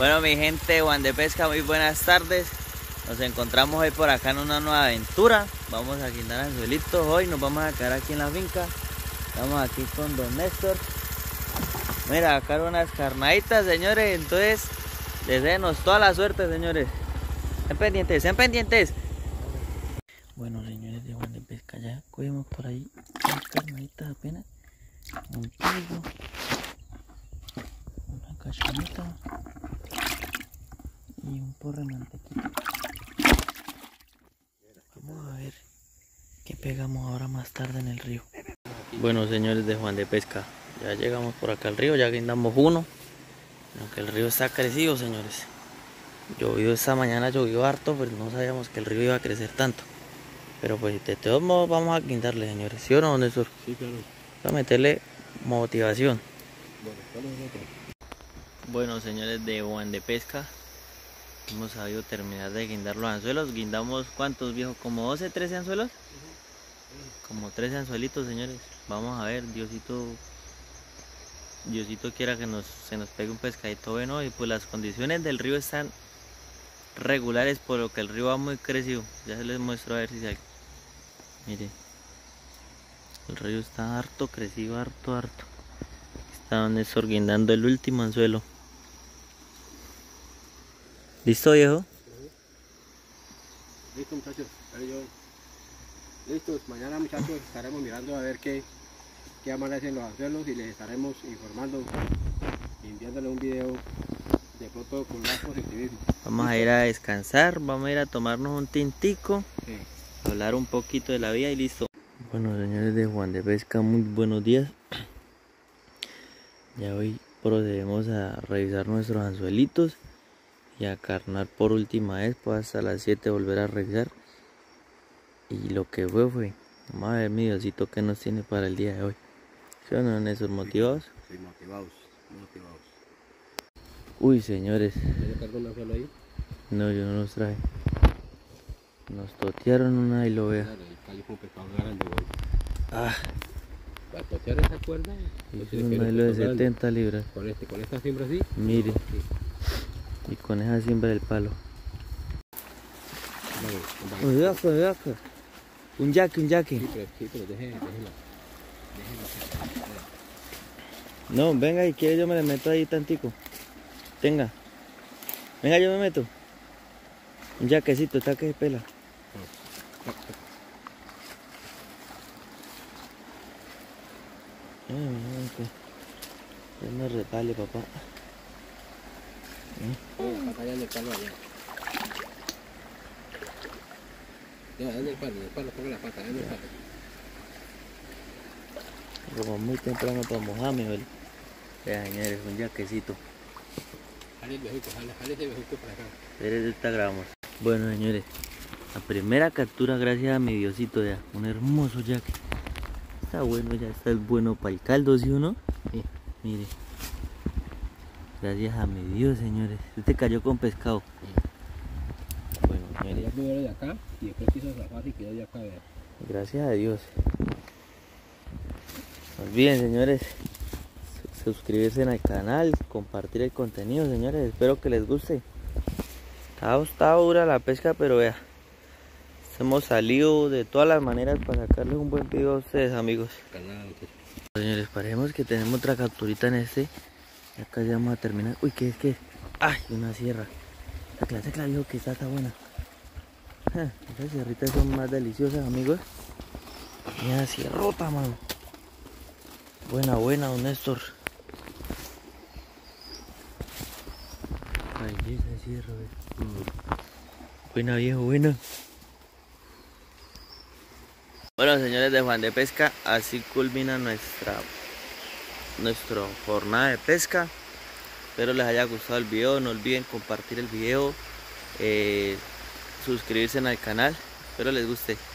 Bueno, mi gente de Juan de Pesca, muy buenas tardes. Nos encontramos hoy por acá en una nueva aventura. Vamos a guindar anzuelitos hoy, nos vamos a quedar aquí en la finca. Estamos aquí con don Néstor. Mira, acá hay unas carnaditas, señores. Entonces, deseenos toda la suerte, señores. Sean pendientes, sean pendientes. Bueno, señores de Juan de Pesca, ya cogemos por ahí unas carnaditas apenas. Un pollo, una cachoneta y un porro de mantequilla. Vamos a ver qué pegamos ahora más tarde en el río. Bueno, señores de Juan de Pesca, ya llegamos por acá al río, ya guindamos uno. Aunque el río está crecido, señores. Llovió esta mañana, llovió harto, pero no sabíamos que el río iba a crecer tanto. Pero pues de todos modos vamos a guindarle, señores. ¿Sí o no, Néstor? Sí, claro. Vamos a meterle motivación. Bueno, señores de Juan de Pesca, hemos sabido terminar de guindar los anzuelos. Guindamos, ¿cuántos, viejo? ¿Como 12, 13 anzuelos? Como 13 anzuelitos, señores. Vamos a ver, Diosito quiera que se nos pegue un pescadito bueno. Y pues las condiciones del río están regulares, por lo que el río va muy crecido. Ya se les muestro a ver si se... Miren, el río está harto crecido, harto. Está Néstor guindando el último anzuelo. ¿Listo, viejo? Listo, muchachos. Listos. Mañana, muchachos, estaremos mirando a ver qué amanecen los anzuelos y les estaremos informando y enviándole un video de pronto con más positivismo. Vamos a ir a descansar, vamos a ir a tomarnos un tintico, sí. Hablar un poquito de la vida y listo. Bueno, señores de Juan de Pesca, muy buenos días. Ya hoy procedemos a revisar nuestros anzuelitos y a carnar por última vez, pues hasta las 7 volver a revisar. Y lo que fue. Vamos a ver, mi Diosito, qué nos tiene para el día de hoy. ¿Sí o no, Néstor? ¿Motivados? Sí, motivados. Uy, señores. ¿Tienes cargó un anzuelo ahí? No, yo no los traje. Nos totearon una y lo vea. Claro, el callo fue un pescado grande, güey. Ah. Para totear esa cuerda. Es un hilo de 70 libras. Con esta siembra así. Mire. Sí. Y con esa siembra del palo. Vale. Acá. Un yaque. Sí, pero déjela. No, venga, y quiere yo me le meto ahí tantico. Venga, yo me meto. Un yaquecito, está que se pela. Ya me repale, papá. Acá ya en el palo allá. Ya, en el palo, ponga la pata, en el palo. Como muy temprano para mojarme, ¿vale? Ya, señores, un yaquecito. Jale ese bejuco para acá. Ahorita grabamos. Bueno, señores, la primera captura gracias a mi Diosito ya. Un hermoso yaque. Está bueno, ya está bueno para el caldo, ¿sí o no? Sí. Mire. Gracias a mi Dios, señores. Este cayó con pescado. Sí. Bueno, Quería señores. primero de acá y después quiso zafar y quedó de acá, vea. Gracias a Dios. No olviden, señores, suscribirse al canal, compartir el contenido, señores. Espero que les guste. Está dura la pesca, pero vea, hemos salido de todas las maneras para sacarles un buen video a ustedes, amigos. Señores, paremos que tenemos otra capturita en este. Ya casi vamos a terminar. Uy, ¿qué es? ¡Ay! Una sierra. Sácala, dijo que está buena. Esas sierritas son más deliciosas, amigos. Mira, sierrota, mano. Buena, don Néstor. Ay, esa sierra, Buena, viejo, buena. Bueno, señores de Juan de Pesca, así culmina nuestra jornada de pesca. Espero les haya gustado el video. No olviden compartir el video, suscribirse al canal. Espero les guste.